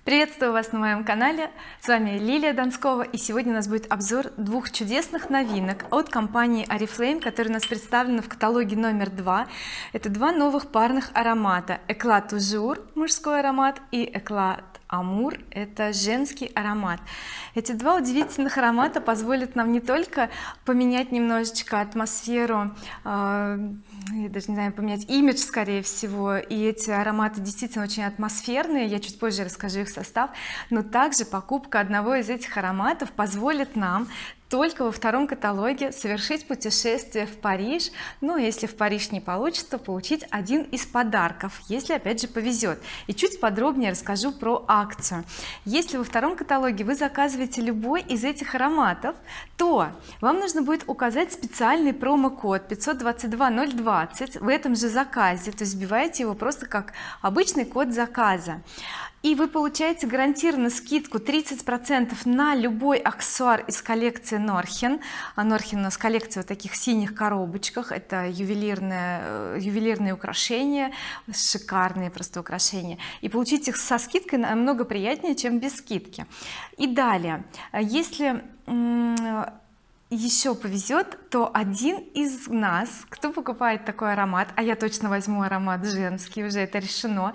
Приветствую вас на моем канале, с вами Лилия Донскова, и сегодня у нас будет обзор двух чудесных новинок от компании oriflame, которые у нас представлены в каталоге номер 2. Это два новых парных аромата: Éclat Toujours мужской аромат и Éclat Amour — это женский аромат. Эти два удивительных аромата позволят нам не только поменять немножечко атмосферу, я даже не знаю, поменять имидж, скорее всего, и эти ароматы действительно очень атмосферные, я чуть позже расскажу их состав, но также покупка одного из этих ароматов позволит нам только во втором каталоге совершить путешествие в Париж. Ну, если в Париж не получится, получить один из подарков, если опять же повезет. И чуть подробнее расскажу про акцию. Если во втором каталоге вы заказываете любой из этих ароматов, то вам нужно будет указать специальный промокод 522020 в этом же заказе, то есть вбиваете его просто как обычный код заказа, и вы получаете гарантированно скидку 30% на любой аксессуар из коллекции Nordhen. Nordhen у нас коллекция в таких синих коробочках, это ювелирные украшения, шикарные просто украшения, и получить их со скидкой намного приятнее, чем без скидки. И далее, если еще повезет, то один из нас, кто покупает такой аромат, а я точно возьму аромат женский, уже это решено,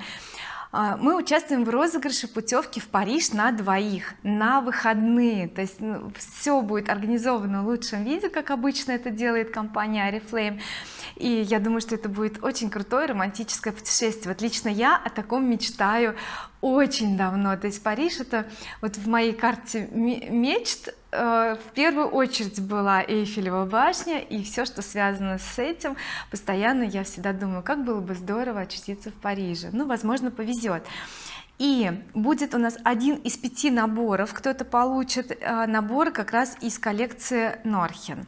мы участвуем в розыгрыше путевки в Париж на двоих на выходные. То есть все будет организовано в лучшем виде, как обычно это делает компания oriflame, и я думаю, что это будет очень крутое романтическое путешествие. Вот лично я о таком мечтаю очень давно. То есть Париж — это вот в моей карте мечт в первую очередь была Эйфелева башня, и все, что связано с этим. Постоянно я всегда думаю, как было бы здорово очутиться в Париже. Ну, возможно, повезет. И будет у нас один из 5 наборов, кто-то получит набор как раз из коллекции Nordhen,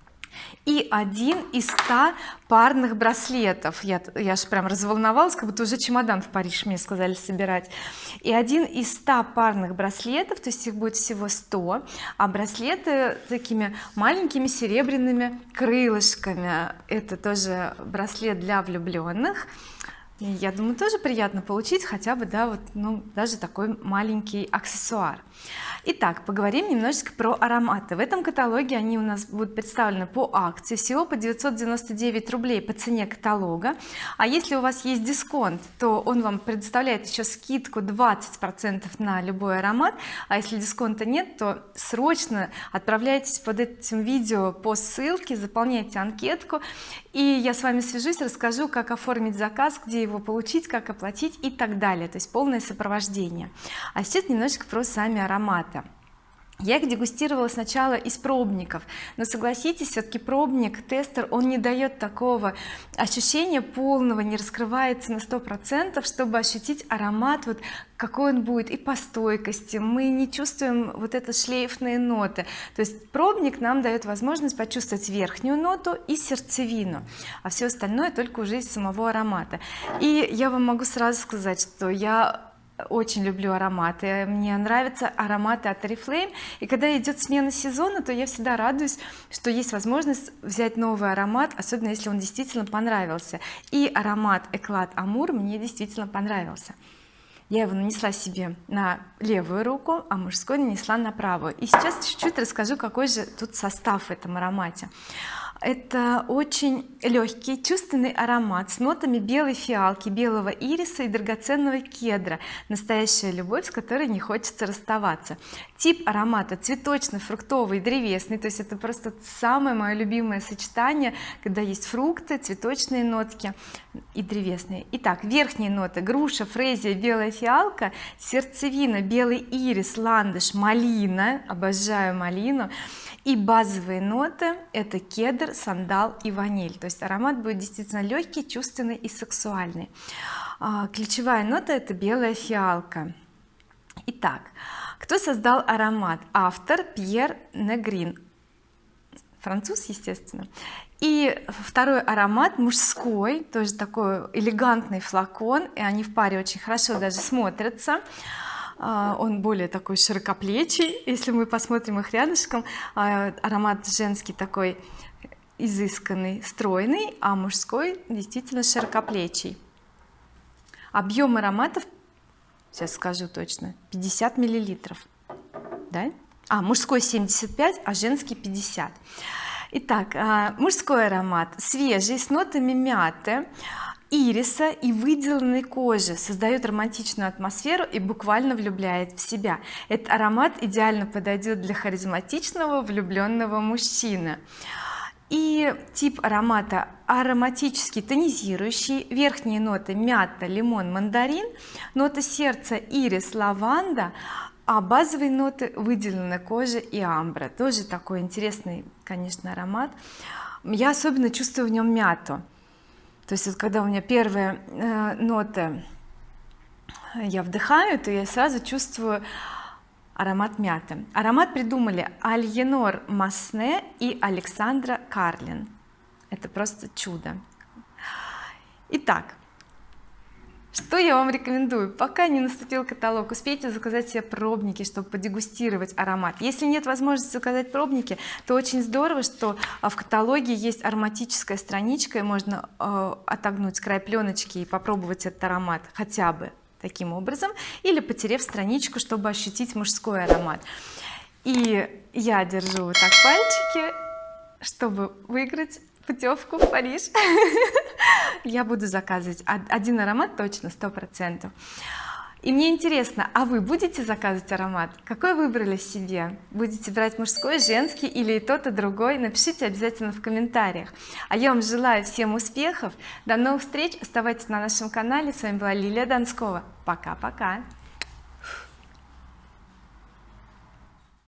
и один из 100 парных браслетов. Я же прям разволновалась, как будто уже чемодан в Париж мне сказали собирать. И один из 100 парных браслетов, то есть их будет всего 100, а браслеты такими маленькими серебряными крылышками. Это тоже браслет для влюбленных. И я думаю, тоже приятно получить хотя бы, да, вот, ну, даже такой маленький аксессуар. Итак, поговорим немножечко про ароматы. В этом каталоге они у нас будут представлены по акции, всего по 999 рублей по цене каталога. А если у вас есть дисконт, то он вам предоставляет еще скидку 20% на любой аромат. А если дисконта нет, то срочно отправляйтесь под этим видео по ссылке, заполняйте анкетку, и я с вами свяжусь, расскажу, как оформить заказ, где его получить, как оплатить и так далее. То есть полное сопровождение. А сейчас немножечко про сами ароматы. Я их дегустировала сначала из пробников, но согласитесь, все-таки пробник, тестер, он не дает такого ощущения полного, не раскрывается на 100%, чтобы ощутить аромат, вот какой он будет и по стойкости. Мы не чувствуем вот это шлейфные ноты. То есть пробник нам дает возможность почувствовать верхнюю ноту и сердцевину, а все остальное только уже из самого аромата. И я вам могу сразу сказать, что я очень люблю ароматы, мне нравятся ароматы от oriflame, и когда идет смена сезона, то я всегда радуюсь, что есть возможность взять новый аромат, особенно если он действительно понравился. И аромат Éclat Amour мне действительно понравился. Я его нанесла себе на левую руку, а мужской нанесла на правую. И сейчас чуть-чуть расскажу, какой же тут состав в этом аромате. Это очень легкий чувственный аромат с нотами белой фиалки, белого ириса и драгоценного кедра. Настоящая любовь, с которой не хочется расставаться. Тип аромата цветочно-фруктовый, древесный, то есть это просто самое мое любимое сочетание, когда есть фрукты, цветочные нотки и древесные. Итак, верхние ноты: груша, фрезия, белая фиалка, сердцевина, белый ирис, ландыш, малина, обожаю малину, и базовые ноты — это кедр, сандал и ваниль. То есть аромат будет действительно легкий, чувственный и сексуальный. Ключевая нота — это белая фиалка. Итак, кто создал аромат? Автор Пьер Негрин, француз, естественно. И второй аромат мужской, тоже такой элегантный флакон, и они в паре очень хорошо даже смотрятся. Он более такой широкоплечий, если мы посмотрим их рядышком. Аромат женский такой изысканный, стройный, а мужской действительно широкоплечий. Объем ароматов сейчас скажу точно, 50 миллилитров, да? Мужской 75, а женский 50. Итак, мужской аромат свежий, с нотами мяты, ириса и выделанной кожи, создает романтичную атмосферу и буквально влюбляет в себя. Этот аромат идеально подойдет для харизматичного влюбленного мужчины. И тип аромата ароматический, тонизирующий, верхние ноты мята, лимон, мандарин, ноты сердца ирис, лаванда, а базовые ноты выделенная кожа и амбра. Тоже такой интересный, конечно, аромат. Я особенно чувствую в нем мяту. То есть вот когда у меня первые ноты я вдыхаю, то я сразу чувствую аромат мяты. Аромат придумали Альенор Масне и Александра Карлин. Это просто чудо. Итак, что я вам рекомендую? Пока не наступил каталог, успейте заказать себе пробники, чтобы подегустировать аромат. Если нет возможности заказать пробники, то очень здорово, что в каталоге есть ароматическая страничка, и можно отогнуть край пленочки и попробовать этот аромат хотя бы таким образом, или потерев страничку, чтобы ощутить мужской аромат. И я держу вот так пальчики, чтобы выиграть путевку в Париж. Я буду заказывать один аромат точно, 100%. И мне интересно, а вы будете заказывать аромат? Какой выбрали себе? Будете брать мужской, женский или и тот и другой? Напишите обязательно в комментариях. А я вам желаю всем успехов, до новых встреч, оставайтесь на нашем канале. С вами была Лилия Донскова. Пока-пока.